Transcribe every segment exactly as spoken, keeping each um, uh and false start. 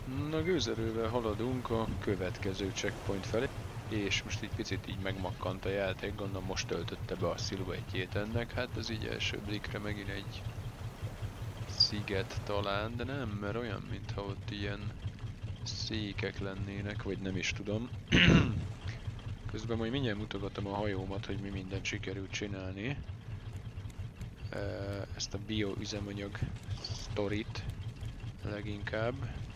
Na, gőzerővel haladunk a következő checkpoint felé, és most egy picit így megmakkant a játék, gondolom most töltötte be a sziluettjét ennek, hát ez így első blikre megint egy sziget talán, de nem, mert olyan, mintha ott ilyen székek lennének, vagy nem is tudom. Közben majd mindjárt mutogatom a hajómat, hogy mi mindent sikerült csinálni. Ezt a bioüzemanyag sztorit leginkább.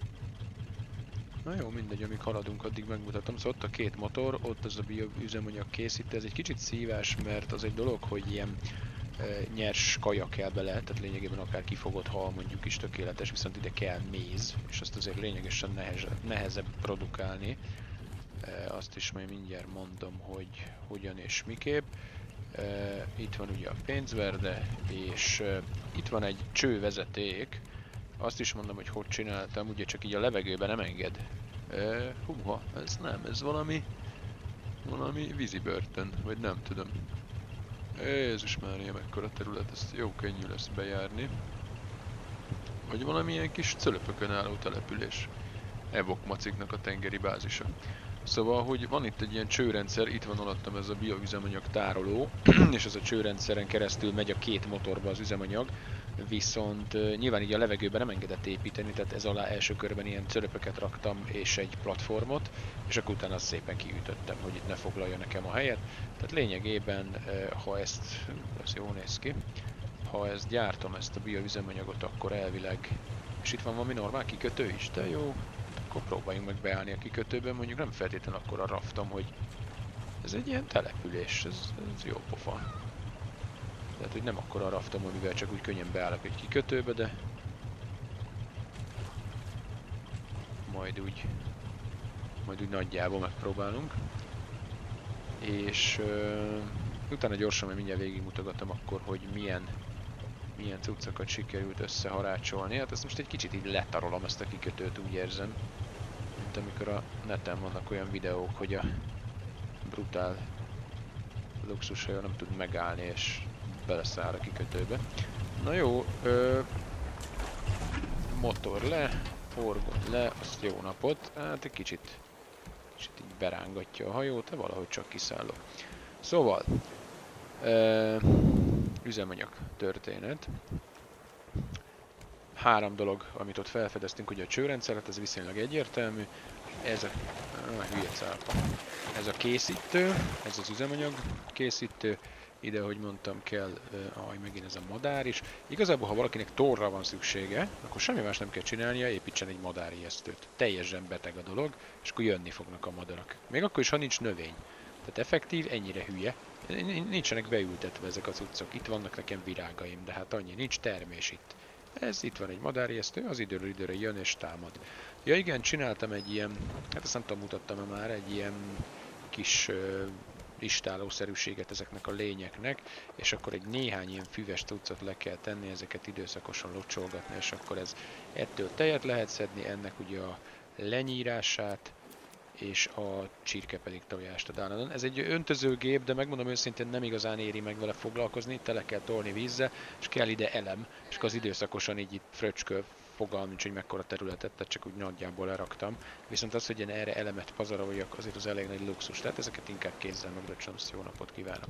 Na jó, mindegy, amíg haladunk, addig megmutatom. Szóval ott a két motor, ott az a bioüzemanyag készítő. Ez egy kicsit szívás, mert az egy dolog, hogy ilyen e, nyers kaja kell bele, tehát lényegében akár kifogott hal mondjuk is tökéletes, viszont ide kell méz, és azt azért lényegesen nehezebb, nehezebb produkálni. E, azt is majd mindjárt mondom, hogy hogyan és miképp. E, itt van ugye a pénzverde, és e, itt van egy csővezeték. Azt is mondom, hogy hogy csináltam, ugye csak így a levegőben nem enged. E, húha, ez nem, ez valami... valami vízibörtön, vagy nem tudom. Jézus Mária, mekkora terület, ez jó könnyű lesz bejárni. Vagy valamilyen kis cölöpökön álló település. Evok maciknak a tengeri bázisa. Szóval, hogy van itt egy ilyen csőrendszer, itt van alattam ez a bioüzemanyag tároló, és ez a csőrendszeren keresztül megy a két motorba az üzemanyag, viszont uh, nyilván így a levegőben nem engedett építeni, tehát ez alá első körben ilyen cölöpöket raktam és egy platformot, és akkor utána azt szépen kiütöttem, hogy itt ne foglalja nekem a helyet. Tehát lényegében, uh, ha ezt, ez jól néz ki, ha ezt gyártom, ezt a bioüzemanyagot, akkor elvileg, és itt van valami normál kikötő is, de jó. Akkor próbáljunk meg beállni a kikötőben, mondjuk nem feltétlenül akkor a raftom, hogy ez egy ilyen település, ez, ez jó pofa. Tehát, hogy nem akkor a raftom, amivel csak úgy könnyen beállok egy kikötőbe, de majd úgy, majd úgy nagyjából megpróbálunk. És uh, utána gyorsan, mert mindjárt végigmutogatom akkor, hogy milyen, milyen cuccokat sikerült összeharácsolni. Hát ezt most egy kicsit így letarolom ezt a kikötőt, úgy érzem. Mint amikor a neten vannak olyan videók, hogy a brutál luxushajó nem tud megállni és beleszáll a kikötőbe. Na jó, ö, motor le, forgott le, azt jó napot. Hát egy kicsit, kicsit így berángatja a hajót, de valahogy csak kiszállok. Szóval, ö, üzemanyag történet. Három dolog, amit ott felfedeztünk, ugye a csőrendszeret, ez viszonylag egyértelmű. Ez a, ah, hülye cápa. Ez a készítő, ez az üzemanyag készítő. Ide, ahogy mondtam, kell, aj, megint ez a madár is. Igazából, ha valakinek torra van szüksége, akkor semmi más nem kell csinálnia, építsen egy madárijesztőt. Teljesen beteg a dolog, és akkor jönni fognak a madarak. Még akkor is, ha nincs növény. Tehát effektív, ennyire hülye. Nincsenek beültetve ezek a cuccok. Itt vannak nekem virágaim, de hát annyi, nincs termés itt. Ez itt van egy madárijesztő, az időről időre jön és támad. Ja igen, csináltam egy ilyen, hát ezt nem tudom, mutattam-e már, egy ilyen kis uh, istálószerűséget ezeknek a lényeknek, és akkor egy néhány ilyen füves cuccot le kell tenni, ezeket időszakosan locsolgatni, és akkor ez ettől tejet lehet szedni, ennek ugye a lenyírását, és a csirke pedig tojást ad állandóan. Ez egy öntözőgép, de megmondom őszintén nem igazán éri meg vele foglalkozni, tele kell tolni vízzel, és kell ide elem, és az időszakosan így itt fröcskő, fogalm nincs, hogy mekkora területet, tehát csak úgy nagyjából leraktam. Viszont az, hogy én erre elemet pazaroljak, azért az elég nagy luxus, tehát ezeket inkább kézzel megröcsöm, jó napot kívánok.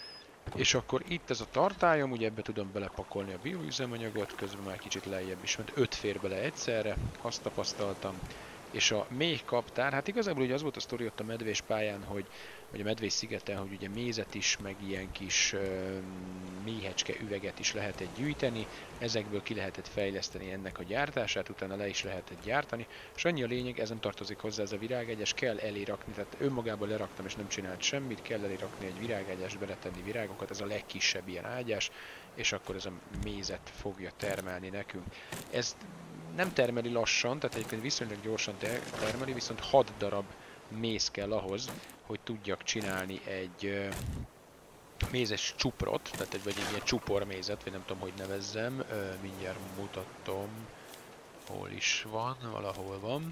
És akkor itt ez a tartályom, ugye ebbe tudom belepakolni a bioüzemanyagot, közben már kicsit lejjebb is ment, öt fér bele egyszerre, azt tapasztaltam. És a méh kaptár, hát igazából ugye az volt a sztori ott a medvés pályán, hogy, vagy a medvés szigeten, hogy ugye mézet is, meg ilyen kis uh, méhecske üveget is lehetett gyűjteni, ezekből ki lehetett fejleszteni ennek a gyártását, utána le is lehetett gyártani, és annyi a lényeg, ez nem tartozik hozzá ez a virágegyes, kell elé rakni, tehát önmagában leraktam és nem csinált semmit, kell elé rakni egy virágegyest, beletenni virágokat, ez a legkisebb ilyen ágyás, és akkor ez a mézet fogja termelni nekünk. Ez nem termeli lassan, tehát egyébként viszonylag gyorsan termeli, viszont hat darab méz kell ahhoz, hogy tudjak csinálni egy uh, mézes csuprot, tehát egy, vagy egy ilyen csupormézet, vagy nem tudom, hogy nevezzem, uh, mindjárt mutatom, hol is van, valahol van.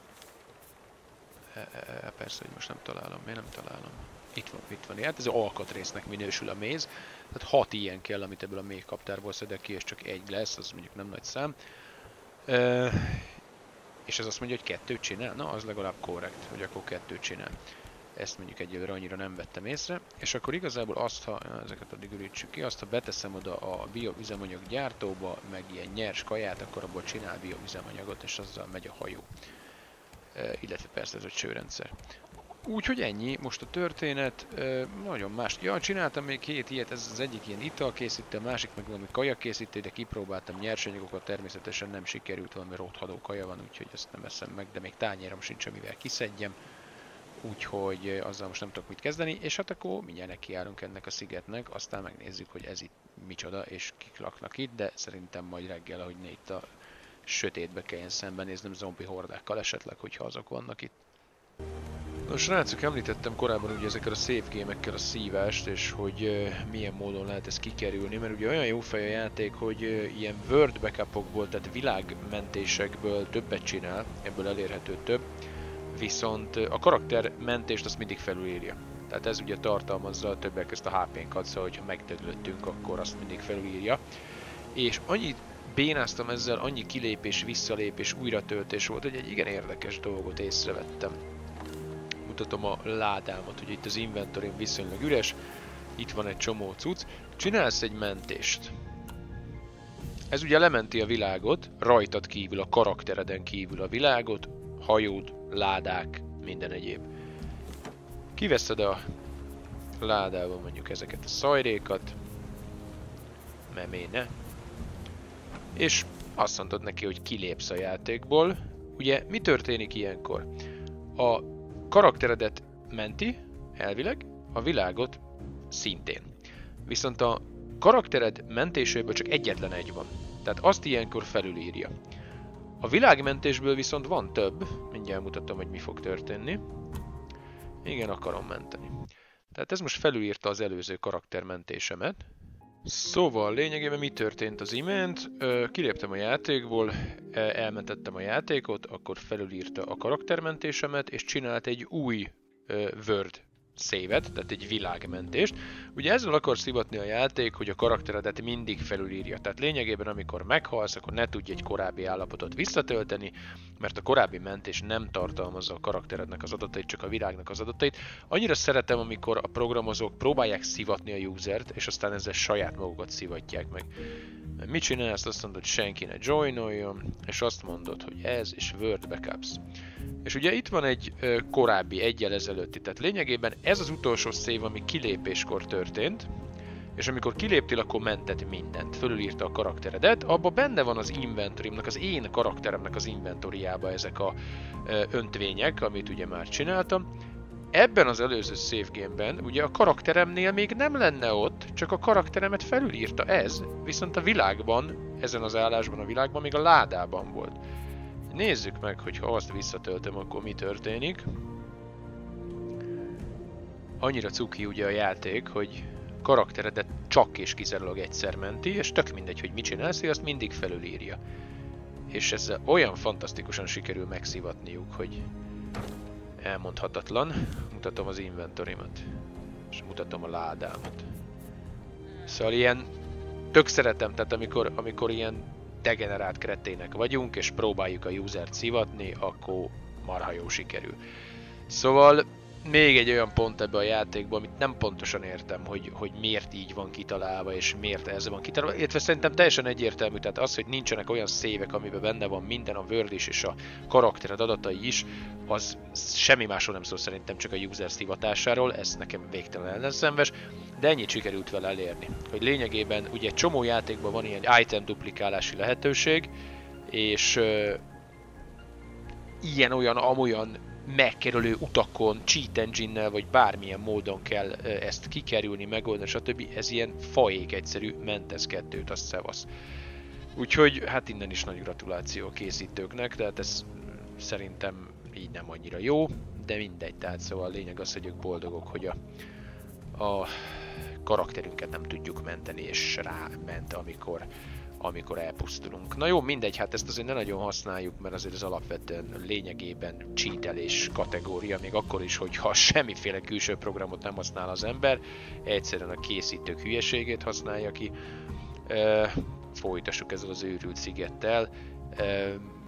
E, e, persze, hogy most nem találom, miért nem találom? Itt van, itt van, hát ez alkatrésznek minősül a méz, tehát hat ilyen kell, amit ebből a méhkaptárból szedek ki, és csak egy lesz, az mondjuk nem nagy szám. Uh, És ez azt mondja, hogy kettőt csinál? Na, az legalább korrekt, hogy akkor kettőt csinál. Ezt mondjuk egyelőre annyira nem vettem észre. És akkor igazából azt, ha ezeket addig ürítsük ki, azt ha beteszem oda a bioüzemanyag gyártóba, meg ilyen nyers kaját, akkor abból csinál bioüzemanyagot, és azzal megy a hajó. E, illetve persze ez a csőrendszer. Úgyhogy ennyi, most a történet, e, nagyon más. Ja, csináltam még két ilyet, ez az egyik ilyen italkészítő, a másik meg valami kajakészítő, de kipróbáltam nyersanyagokat, természetesen nem sikerült, valami rothadó kaja van, úgyhogy ezt nem eszem meg, de még tányérom sincs, amivel kiszedjem. Úgyhogy azzal most nem tudok mit kezdeni, és hát akkor mindjárt nekiállunk ennek a szigetnek, aztán megnézzük, hogy ez itt micsoda, és kik laknak itt, de szerintem majd reggel, ahogy ne itt a sötétbe kelljen szembenéznem zombi hordákkal esetleg, hogyha azok vannak itt. Nos, srácok, említettem korábban ugye ezekkel a save game-ekkel a szívást, és hogy uh, milyen módon lehet ezt kikerülni, mert ugye olyan jó fej a játék, hogy uh, ilyen world backupokból, tehát világmentésekből többet csinál, ebből elérhető több, viszont uh, a karaktermentést azt mindig felülírja. Tehát ez ugye tartalmazza többek közt a há pé-nkat, szóval hogyha megdöglöttünk, akkor azt mindig felülírja. És annyit bénáztam ezzel, annyi kilépés, visszalépés, újratöltés volt, hogy egy igen érdekes dolgot észrevettem. Mutatom a ládámat, hogy itt az inventorim viszonylag üres, itt van egy csomó cucc. Csinálsz egy mentést. Ez ugye lementi a világot, rajtad kívül, a karaktereden kívül a világot, hajód, ládák, minden egyéb. Kiveszed a ládába mondjuk ezeket a szajrékat, meméne, és azt mondod neki, hogy kilépsz a játékból. Ugye mi történik ilyenkor? A karakteredet menti, elvileg, a világot szintén. Viszont a karaktered mentéséből csak egyetlen egy van. Tehát azt ilyenkor felülírja. A világmentésből viszont van több. Mindjárt mutatom, hogy mi fog történni. Igen, akarom menteni. Tehát ez most felülírta az előző karaktermentésemet. Szóval lényegében mi történt az imént? Kiléptem a játékból, elmentettem a játékot, akkor felülírta a karaktermentésemet, és csinált egy új Word save-et, tehát egy világmentést. Ugye ezzel akar szivatni a játék, hogy a karakteredet mindig felülírja. Tehát lényegében amikor meghalsz, akkor ne tudj egy korábbi állapotot visszatölteni, mert a korábbi mentés nem tartalmazza a karakterednek az adatait, csak a világnak az adatait. Annyira szeretem, amikor a programozók próbálják szivatni a usert, és aztán ezzel saját magukat szivatják meg. Mit csinálsz? Azt mondod, hogy senki ne joinoljon, és azt mondod, hogy ez és Word Backups. És ugye itt van egy ö, korábbi, egyel ezelőtti, tehát lényegében ez az utolsó save, ami kilépéskor történt, és amikor kiléptél, akkor mentett mindent, fölülírta a karakteredet, abban benne van az inventorimnak, az én karakteremnek az inventoriába ezek a ö, öntvények, amit ugye már csináltam. Ebben az előző save game-ben ugye a karakteremnél még nem lenne ott, csak a karakteremet felülírta ez, viszont a világban, ezen az állásban a világban még a ládában volt. Nézzük meg, hogy ha azt visszatöltöm, akkor mi történik. Annyira cuki ugye a játék, hogy karakteredet csak és kizárólag egyszer menti, és tök mindegy, hogy mit csinálsz, azt mindig felülírja. És ezzel olyan fantasztikusan sikerül megszivatniuk, hogy elmondhatatlan. Mutatom az inventorimat, és mutatom a ládámat. Szóval ilyen tök szeretem, tehát amikor, amikor ilyen degenerált kretének vagyunk, és próbáljuk a usert szivatni, akkor marha jó sikerül. Szóval még egy olyan pont ebbe a játékban, amit nem pontosan értem, hogy, hogy miért így van kitalálva, és miért ez van kitalálva, illetve szerintem teljesen egyértelmű, tehát az, hogy nincsenek olyan szévek, amiben benne van minden, a Word is, és a karaktered adatai is, az semmi másról nem szól szerintem, csak a user szivatásáról, ez nekem végtelen ellenszenves, de ennyit sikerült vele elérni. Hogy lényegében ugye egy csomó játékban van ilyen item duplikálási lehetőség, és uh, ilyen-olyan, amolyan megkerülő utakon, cheat engine-nel vagy bármilyen módon kell ezt kikerülni, megoldani, stb. Ez ilyen faék egyszerű, mentesz kettőt, azt szevasz. Úgyhogy hát innen is nagy gratuláció a készítőknek, tehát ez szerintem így nem annyira jó, de mindegy, tehát szóval a lényeg az, hogy ők boldogok, hogy a, a karakterünket nem tudjuk menteni, és ráment, amikor amikor elpusztulunk. Na jó, mindegy, hát ezt azért ne nagyon használjuk, mert azért az alapvetően lényegében cheatelés kategória, még akkor is, hogyha semmiféle külső programot nem használ az ember, egyszerűen a készítők hülyeségét használja ki. E, folytassuk ezzel az őrült szigettel. E,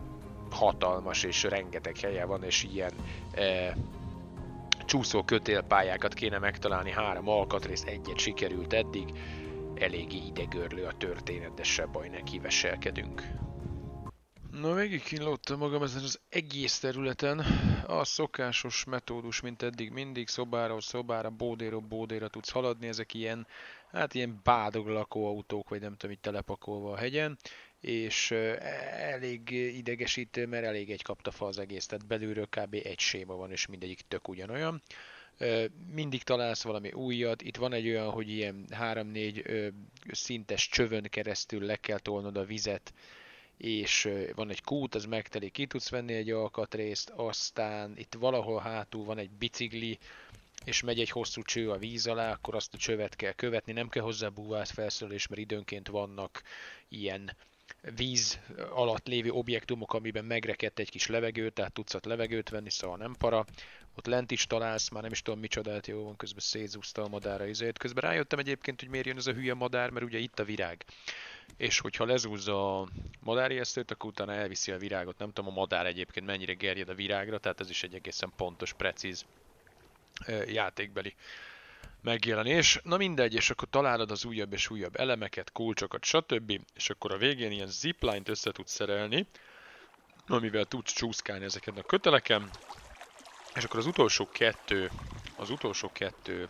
hatalmas és rengeteg helye van, és ilyen e, csúszó kötélpályákat kéne megtalálni, három alkatrészt, egyet sikerült eddig. Eléggé idegörlő a történet, de se baj, neki veselkedünk. Na, végig kínlódtam magam ezen az egész területen. A szokásos metódus, mint eddig mindig, szobáról szobára, bódéról bódéra tudsz haladni. Ezek ilyen, hát ilyen bádog lakóautók, vagy nem tudom, itt telepakolva a hegyen. És elég idegesítő, mert elég egy kaptafa az egész, tehát belülről kb. Egy séma van, és mindegyik tök ugyanolyan. Mindig találsz valami újat, itt van egy olyan, hogy ilyen három-négy szintes csövön keresztül le kell tolnod a vizet, és van egy kút, az megtelik, ki tudsz venni egy alkatrészt, aztán itt valahol hátul van egy bicikli, és megy egy hosszú cső a víz alá, akkor azt a csövet kell követni, nem kell hozzá búvász felszerelés, mert időnként vannak ilyen víz alatt lévő objektumok, amiben megrekedt egy kis levegő, tehát tudsz ott levegőt venni, szóval nem para. Ott lent is találsz, már nem is tudom micsodát, jó van, közben szétszúzta a madárra izét. Közben rájöttem egyébként, hogy miért jön ez a hülye madár, mert ugye itt a virág. És hogyha lezúzza a madárijesztőt, akkor utána elviszi a virágot. Nem tudom a madár egyébként mennyire gerjed a virágra, tehát ez is egy egészen pontos, precíz játékbeli megjelenés. Na mindegy, és akkor találod az újabb és újabb elemeket, kulcsokat, stb. És akkor a végén ilyen zipline-t össze tudsz szerelni, amivel tudsz csúszkálni ezeken a köteleken. És akkor az utolsó kettő, az utolsó kettő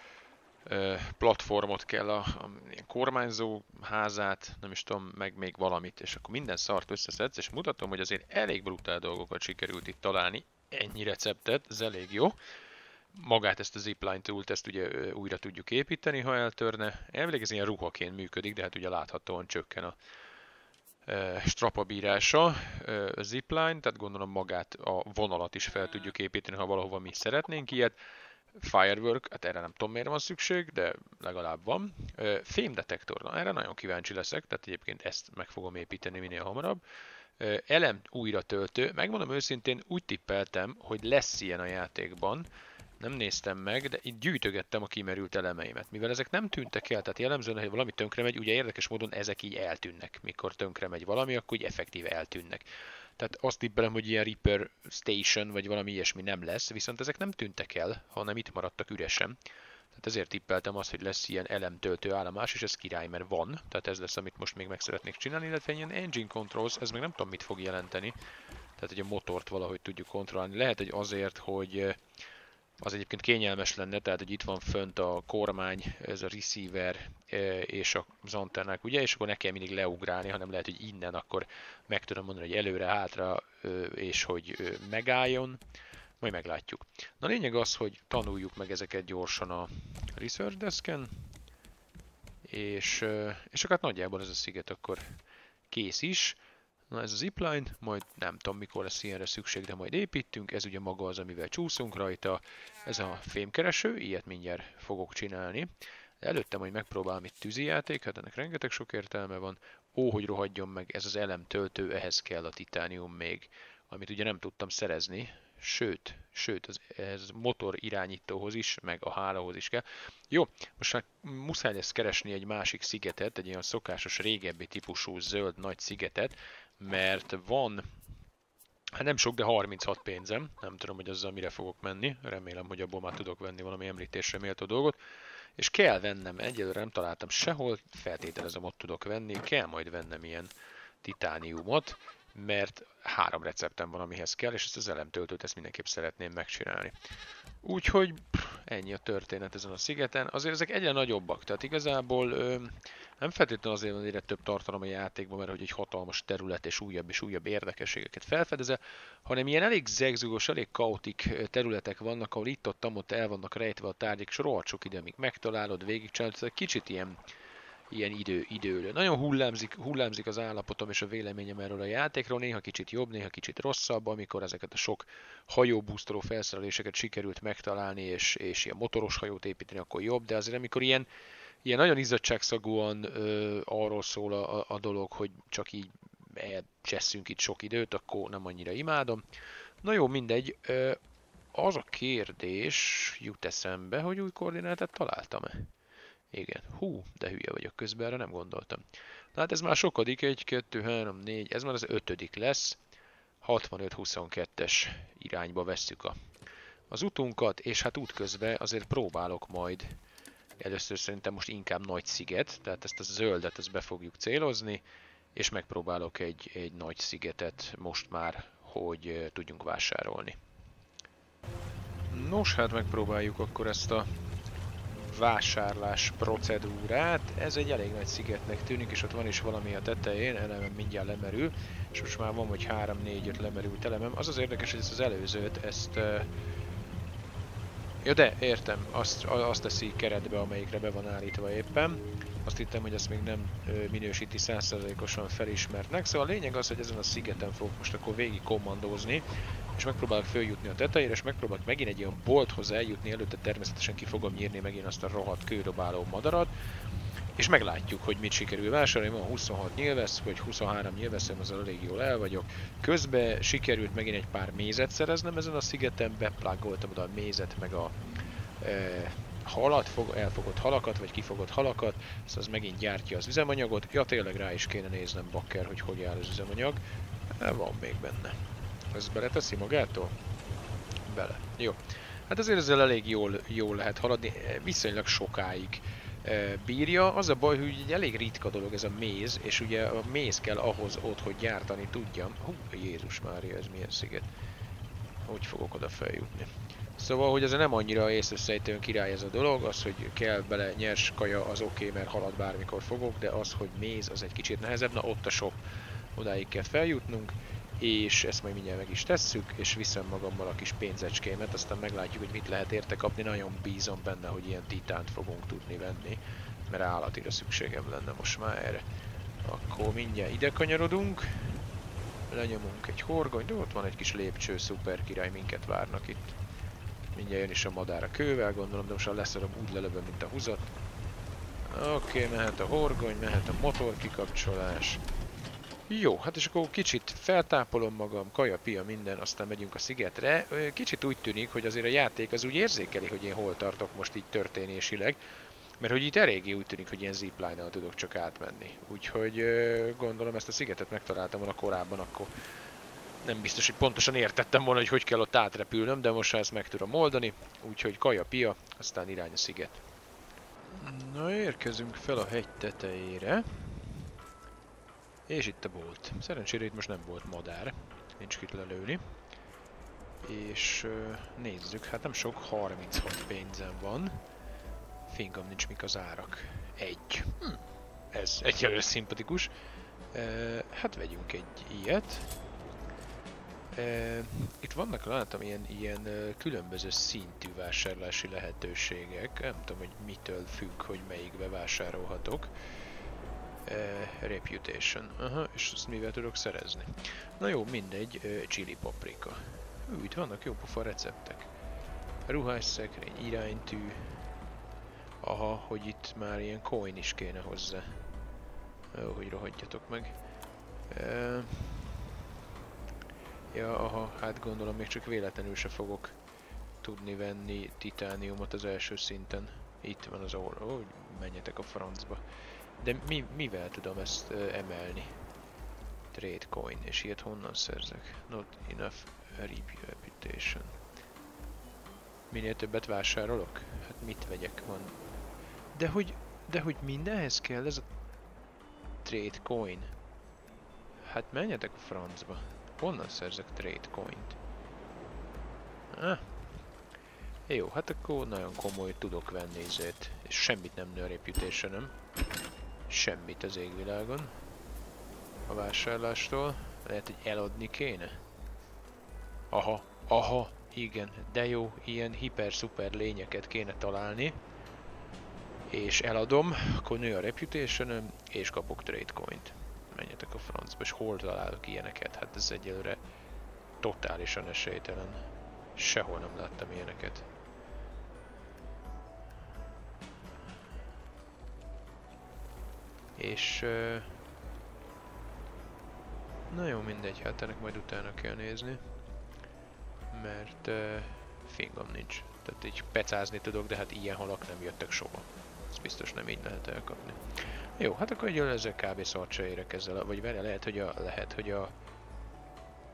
platformot kell, a, a kormányzó házát, nem is tudom, meg még valamit, és akkor minden szart összeszedsz, és mutatom, hogy azért elég brutál dolgokat sikerült itt találni, ennyi receptet, ez elég jó. Magát ezt a zipline tool-t, ezt ugye újra tudjuk építeni, ha eltörne. Elvileg ez ilyen ruhaként működik, de hát ugye láthatóan csökken a e, strapabírása. E, a zipline, tehát gondolom magát a vonalat is fel tudjuk építeni, ha valahova mi szeretnénk ilyet. Firework, hát erre nem tudom miért van szükség, de legalább van. E, fémdetektor, na erre nagyon kíváncsi leszek, tehát egyébként ezt meg fogom építeni minél hamarabb. E, elem újra töltő, megmondom őszintén, úgy tippeltem, hogy lesz ilyen a játékban, nem néztem meg, de itt gyűjtögettem a kimerült elemeimet. Mivel ezek nem tűntek el, tehát jellemzően, hogy valami tönkre megy, ugye érdekes módon ezek így eltűnnek. Mikor tönkre megy valami, akkor így effektíve eltűnnek. Tehát azt tippelem, hogy ilyen Reaper Station, vagy valami ilyesmi nem lesz, viszont ezek nem tűntek el, hanem itt maradtak üresen. Tehát ezért tippeltem azt, hogy lesz ilyen elemtöltő állomás, és ez király, mert van. Tehát ez lesz, amit most még meg szeretnék csinálni, illetve ilyen engine controls, ez meg nem tudom, mit fog jelenteni. Tehát, hogy a motort valahogy tudjuk kontrollálni. Lehet, hogy azért, hogy az egyébként kényelmes lenne, tehát hogy itt van fönt a kormány, ez a receiver és az antennák, ugye, és akkor ne kell mindig leugrálni, hanem lehet, hogy innen akkor meg tudom mondani, hogy előre, hátra, és hogy megálljon, majd meglátjuk. Na a lényeg az, hogy tanuljuk meg ezeket gyorsan a research desken, és, és akkor hát nagyjából ez a sziget akkor kész is. Na ez a zipline, majd nem tudom mikor lesz ilyenre szükség, de majd építünk, ez ugye maga az, amivel csúszunk rajta, ez a fémkereső, ilyet mindjárt fogok csinálni. De előtte majd megpróbálom itt tűzijáték, hát ennek rengeteg sok értelme van. Ó, hogy rohadjon meg, ez az elemtöltő, ehhez kell a titánium még, amit ugye nem tudtam szerezni, sőt, sőt, az, ez motor irányítóhoz is, meg a hálóhoz is kell. Jó, most már muszáj lesz keresni egy másik szigetet, egy olyan szokásos régebbi típusú zöld nagy szigetet, mert van, hát nem sok, de harminchat pénzem, nem tudom, hogy azzal mire fogok menni, remélem, hogy abból már tudok venni valami említésre méltó dolgot, és kell vennem, egyelőre nem találtam sehol, feltételezem ott tudok venni, kell majd vennem ilyen titániumot, mert három receptem van, amihez kell, és ezt az elemtöltőt ezt mindenképp szeretném megcsinálni. Úgyhogy ennyi a történet ezen a szigeten. Azért ezek egyre nagyobbak, tehát igazából ö, nem feltétlenül azért van egyre több tartalom a játékban, mert hogy egy hatalmas terület és újabb és újabb érdekességeket felfedezel, hanem ilyen elég zegzugos, elég kaotik területek vannak, ahol itt-ott ott el vannak rejtve a tárgyak, és rohadt sok ide, amíg megtalálod, végigcsinálod, tehát kicsit ilyen ilyen idő, időlő. Nagyon hullámzik, hullámzik az állapotom és a véleményem erről a játékról, néha kicsit jobb, néha kicsit rosszabb, amikor ezeket a sok hajóbúztoló felszereléseket sikerült megtalálni, és, és ilyen motoros hajót építeni, akkor jobb, de azért amikor ilyen, ilyen nagyon izzadságszagúan ö, arról szól a, a dolog, hogy csak így elcsesszünk itt sok időt, akkor nem annyira imádom. Na jó, mindegy. Ö, az a kérdés jut eszembe, hogy új koordinátát találtam-e? Igen, hú, de hülye vagyok közben, erre nem gondoltam. Na hát ez már sokadik, egy, kettő, három, négy, ez már az ötödik lesz. hatvanöt huszonkettes irányba vesszük a, az utunkat, és hát útközben azért próbálok majd, először szerintem most inkább nagy sziget, tehát ezt a zöldet ezt be fogjuk célozni, és megpróbálok egy, egy nagy szigetet most már, hogy tudjunk vásárolni. Nos, hát megpróbáljuk akkor ezt a vásárlás procedúrát. Ez egy elég nagy szigetnek tűnik, és ott van is valami a tetején, elemem mindjárt lemerül, és most már van, hogy három négy öt lemerült elemem. Az az érdekes, hogy ezt az előzőt, ezt... Uh... Ja de, értem, azt, azt teszi keretbe, amelyikre be van állítva éppen. Azt hittem, hogy ezt még nem minősíti száz százalékosan felismertnek. Szóval a lényeg az, hogy ezen a szigeten fogok most akkor végig kommandózni, és megpróbálok följutni a tetejére, és megpróbálok megint egy olyan bolthoz eljutni, előtte természetesen ki fogom nyírni megint azt a rohadt kődobáló madarat, és meglátjuk, hogy mit sikerül vásárolni. Van huszonhat nyilvesz, vagy huszonhárom nyilveszem, az elég jól el vagyok. Közben sikerült megint egy pár mézet szereznem ezen a szigeten, beplagoltam oda a mézet, meg a e, halat, fog, elfogott halakat, vagy kifogott halakat, szóval az megint gyártja az üzemanyagot. Ja, tényleg rá is kéne néznem, bakker, hogy hogy áll az üzemanyag. E, van még benne. Ez beleteszi magától? Bele. Jó. Hát azért ezzel elég jól, jól lehet haladni, viszonylag sokáig e, bírja. Az a baj, hogy egy elég ritka dolog ez a méz, és ugye a méz kell ahhoz ott, hogy gyártani tudjam. Hú, Jézus Mária, ez milyen sziget. Hogy fogok oda feljutni? Szóval, hogy ez nem annyira észreszejtően király ez a dolog, az, hogy kell bele nyers kaja, az oké, okay, mert halat bármikor fogok, de az, hogy méz, az egy kicsit nehezebb. Na, ott a shop. Odáig kell feljutnunk. És ezt majd mindjárt meg is tesszük, és viszem magammal a kis pénzecskémet, aztán meglátjuk, hogy mit lehet érte kapni. Nagyon bízom benne, hogy ilyen titánt fogunk tudni venni, mert állatira szükségem lenne most már erre. Akkor mindjárt ide kanyarodunk, lenyomunk egy horgony, de ott van egy kis lépcső, szuper király, minket várnak itt. Mindjárt jön is a madár a kővel, gondolom, de most ha leszarom, úgy lelövöm, mint a húzat. Oké, okay, mehet a horgony, mehet a motor kikapcsolás. Jó, hát és akkor kicsit feltápolom magam, kaja, pia, minden, aztán megyünk a szigetre. Kicsit úgy tűnik, hogy azért a játék az úgy érzékeli, hogy én hol tartok most így történésileg. Mert hogy itt eléggé úgy tűnik, hogy ilyen zipline-nal tudok csak átmenni. Úgyhogy gondolom ezt a szigetet megtaláltam volna korábban, akkor nem biztos, hogy pontosan értettem volna, hogy hogy kell ott átrepülnöm, de most ezt meg tudom oldani. Úgyhogy kaja, pia, aztán irány a sziget. Na, érkezünk fel a hegy tetejére. És itt a bolt. Szerencsére itt most nem volt madár, nincs kit lelőni. És uh, nézzük, hát nem sok, harminchat pénzem van. Fingom nincs mik az árak. Egy. Hm. Ez egyelőre szimpatikus. Uh, hát vegyünk egy ilyet. Uh, itt vannak, látom, ilyen, ilyen uh, különböző szintű vásárlási lehetőségek. Nem tudom, hogy mitől függ, hogy melyikbe vásárolhatok. Uh, reputation. Aha, és azt mivel tudok szerezni? Na jó, mindegy, uh, chili paprika. Ú, itt vannak jó pofa receptek. Ruhás szekrény, iránytű. Aha, hogy itt már ilyen coin is kéne hozzá. Jó, hogy rohadjatok meg. Uh, ja, aha, hát gondolom még csak véletlenül se fogok tudni venni titániumot az első szinten. Itt van az orra, hogy menjetek a francba. De mi, mivel tudom ezt uh, emelni? Trade coin, és ilyet honnan szerzek? Not enough reputation. Minél többet vásárolok? Hát mit vegyek van? De hogy, de hogy mindenhez kell ez a trade coin? Hát menjetek a francba. Honnan szerzek trade coint? Ah. Jó, hát akkor nagyon komoly tudok venni ezért. És semmit nem nő a reputation-öm. Semmit az égvilágon. A vásárlástól. Lehet, hogy eladni kéne? Aha, aha, igen, de jó, ilyen hiper-szuper lényeket kéne találni. És eladom, akkor nő a reputation-öm, és kapok trade coint. Menjetek a francba, és hol találok ilyeneket? Hát ez egyelőre totálisan esélytelen. Sehol nem láttam ilyeneket. És... Uh, na jó, mindegy, hát ennek majd utána kell nézni. Mert uh, fingom nincs. Tehát így pecázni tudok, de hát ilyen halak nem jöttek soha. Ez biztos nem így lehet elkapni. Jó, hát akkor egyelőre ezzel kb. Szart se érek ezzel, vagy vele lehet, hogy a, lehet, hogy a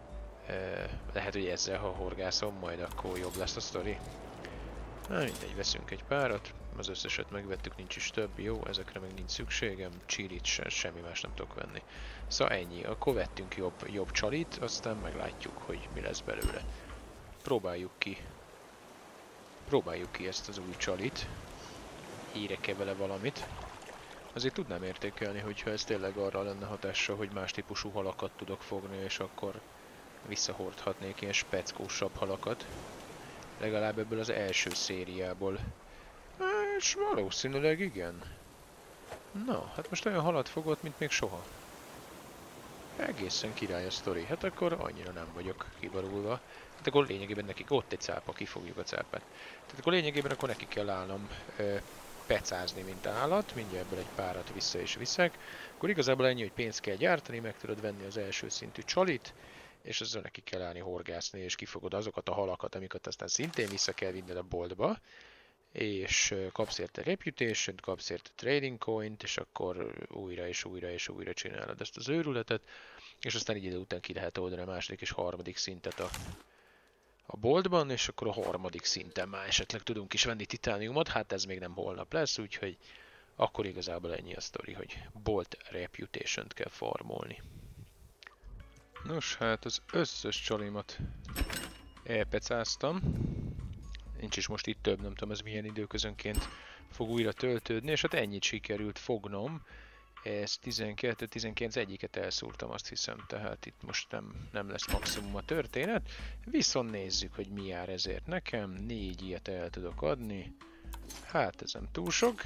Lehet, hogy ezzel, ha horgászom, majd akkor jobb lesz a sztori. Na mindegy, veszünk egy párat. Az összeset megvettük, nincs is több. Jó, ezekre meg nincs szükségem. Csilit se, semmi más nem tudok venni. Szóval ennyi. Akkor vettünk jobb, jobb csalit, aztán meglátjuk, hogy mi lesz belőle. Próbáljuk ki. Próbáljuk ki ezt az új csalit. Érek-e vele valamit? Azért tudnám értékelni, hogyha ez tényleg arra lenne hatással, hogy más típusú halakat tudok fogni, és akkor visszahordhatnék ilyen speckósabb halakat. Legalább ebből az első szériából. És valószínűleg igen. Na, hát most olyan halat fogott, mint még soha. Egészen király a sztori. Hát akkor annyira nem vagyok kibarulva. Hát akkor lényegében nekik ott egy cápa, kifogjuk a cápát. Tehát akkor lényegében akkor neki kell állnom ö, pecázni, mint állat. Mindjárt ebből egy párat vissza és viszek. Akkor igazából ennyi, hogy pénzt kell gyártani, meg tudod venni az első szintű csalit, és ezzel neki kell állni horgászni, és kifogod azokat a halakat, amiket aztán szintén vissza kell vinned a boltba, és kapsz érte reputation-t, kapsz érte trading coint, és akkor újra és újra és újra csinálod ezt az őrületet, és aztán így idő után ki lehet oldani a második és harmadik szintet a, a boltban, és akkor a harmadik szinten már esetleg tudunk is venni titániumot, hát ez még nem holnap lesz, úgyhogy akkor igazából ennyi a sztori, hogy bolt reputation-t kell farmolni. Nos, hát az összes csalimat elpecáztam. Nincs is most itt több, nem tudom ez milyen időközönként fog újra töltődni, és hát ennyit sikerült fognom. Ez tizenkettő tizenkilenc, egyiket elszúrtam, azt hiszem, tehát itt most nem, nem lesz maximum a történet. Viszont nézzük, hogy mi jár ezért nekem. Négy ilyet el tudok adni. Hát ez nem túl sok.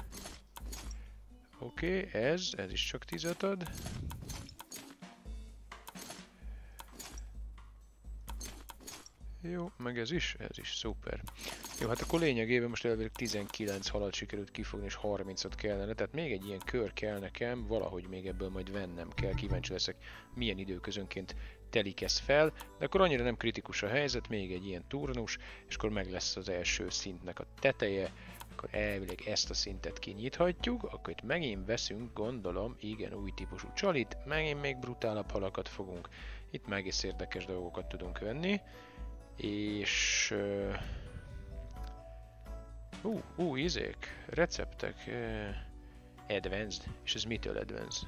Oké, okay, ez, ez is csak tízet ad. Jó, meg ez is, ez is, szuper. Jó, hát akkor lényegében most elvileg tizenkilenc halat sikerült kifogni, és harmincat kellene, tehát még egy ilyen kör kell nekem, valahogy még ebből majd vennem kell, kíváncsi leszek, milyen időközönként telik ez fel, de akkor annyira nem kritikus a helyzet, még egy ilyen turnus, és akkor meg lesz az első szintnek a teteje, akkor elvileg ezt a szintet kinyithatjuk, akkor itt megint veszünk, gondolom, igen, új típusú csalit, megint még brutálabb halakat fogunk, itt meg is érdekes dolgokat tudunk venni. És... Uh, uh, uh, izék, receptek, uh, advanced, és ez mitől advanced?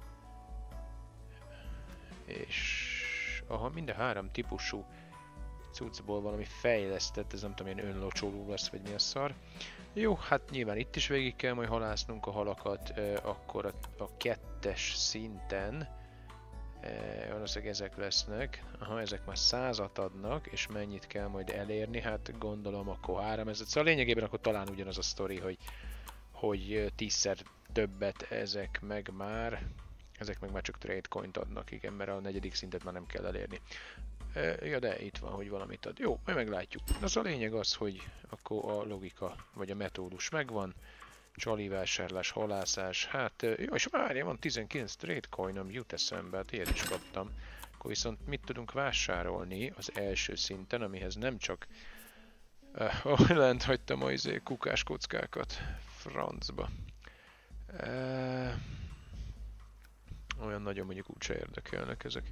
És... Aha, mind a három típusú cuccból valami fejlesztett, ez nem tudom, ilyen önlocsoló lesz, vagy mi a szar. Jó, hát nyilván itt is végig kell majd halásznunk a halakat, uh, akkor a, a kettes szinten, valószínűleg ezek lesznek. Aha, ezek már százat adnak, és mennyit kell majd elérni? Hát gondolom akkor háromezer. Szóval lényegében akkor talán ugyanaz a sztori, hogy, hogy tízszer többet ezek meg már. Ezek meg már csak trade coint adnak, igen, mert a negyedik szintet már nem kell elérni. E, ja, de itt van, hogy valamit ad. Jó, majd meglátjuk. Az a lényeg az, hogy akkor a logika, vagy a metódus megvan. Csali vásárlás, halászás, hát, jó, és várja, van tizenkilenc trade coinom, jut eszembe, hát ilyet is kaptam. Akkor viszont mit tudunk vásárolni az első szinten, amihez nem csak... Uh, oh, lent hagytam a izé kukás kockákat, francba. Uh, olyan nagyon mondjuk úgyse érdekelnek ezek.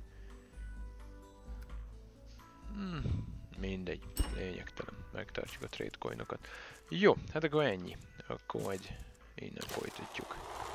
Hmm, mindegy, lényegtelen, megtartjuk a trade coinokat. Jó, hát akkor ennyi. Akkor majd innen folytatjuk.